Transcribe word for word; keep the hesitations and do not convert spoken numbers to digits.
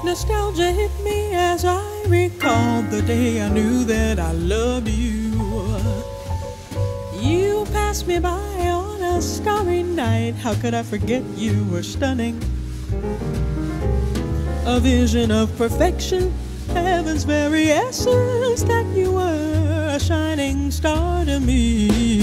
Nostalgia hit me as I recalled the day I knew that I loved you. You passed me by on a starry night. How could I forget you were stunning? A vision of perfection, heaven's very essence, that you were a shining star to me.